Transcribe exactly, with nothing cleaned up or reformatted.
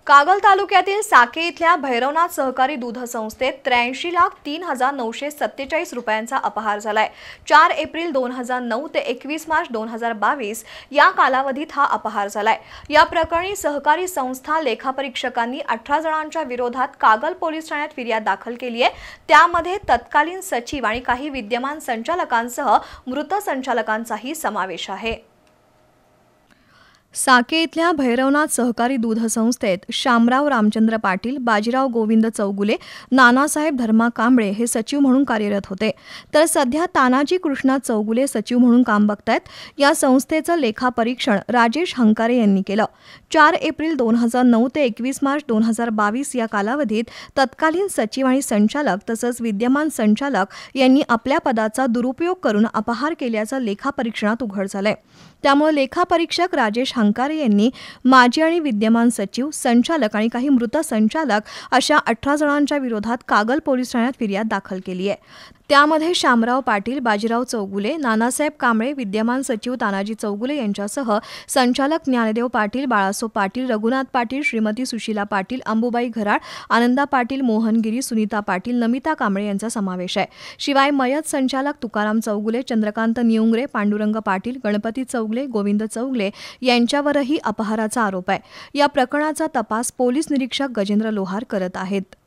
कागल तालुक्यातील साके इथल्या भैरवनाथ सहकारी दूध संस्थेत त्र्याऐंशी लाख तीन हजार नऊशे सत्तेचाळीस रुपयांचा अपहार झालाय। चार एप्रिल दोन हजार नऊ ते एकवीस मार्च दोन हजार बावीस या कालावधीत हा अपहार झालाय। या प्रकरणी सहकारी संस्था लेखापरीक्षकांनी अठरा जणांच्या विरोधात कागल पोलीस ठाण्यात फिर्याद दाखल केली आहे। त्यामध्ये तत्कालीन सचिव आणि काही विद्यमान संचालकांसह मृत संचालकांचाही समावेश आहे। साके इथल्या भैरवनाथ सहकारी दूध संस्थेत शामराव रामचंद्र पाटील, बाजीराव गोविंद चौगुले, नानासाहेब धर्मा कांबळे हे सचिव म्हणून कार्यरत होते, तर सध्या तानाजी कृष्णा चौगुले सचिव म्हणून काम बघतायत। या संस्थेचं लेखापरीक्षण राजेश हंकारे यांनी केलं। चार एप्रिल दोन हजार नऊ ते एकवीस मार्च दोन हजार बावीस या कालावधीत तत्कालीन सचिव आणि संचालक तसंच विद्यमान संचालक यांनी आपल्या पदाचा दुरुपयोग करून अपहार केल्याचं लेखापरीक्षणात उघड झालंय। त्यामुळे लेखापरीक्षक राजेश हंकारे यांनी माजी आणि विद्यमान सचिव, संचालक आणि काही मृत संचालक अशा अठरा जणांच्या विरोधात कागल पोलीस ठाण्यात फिर्याद दाखल केली आहे। त्यामध्ये शामराव पाटील, बाजीराव चौगुले, नानासाहेब कांबळे, विद्यमान सचिव तानाजी चौगुले यांच्यासह संचालक ज्ञानदेव पाटील, बाळासो पाटील, रघुनाथ पाटील, श्रीमती सुशीला पाटील, अंबुबाई घराड, आनंदा पाटील, मोहनगिरी, सुनीता पाटील, नमिता कांबळे यांचा समावेश आहे। शिवाय मयत संचालक तुकाराम चौगुले, चंद्रकांत नियुंगरे, पांडुरंग पाटील, गणपती चौगुले, गोविंद चौगुले यांच्यावरही अपहाराचा आरोप आहे। या प्रकरणाचा तपास पोलीस निरीक्षक गजेंद्र लोहार करत आहेत।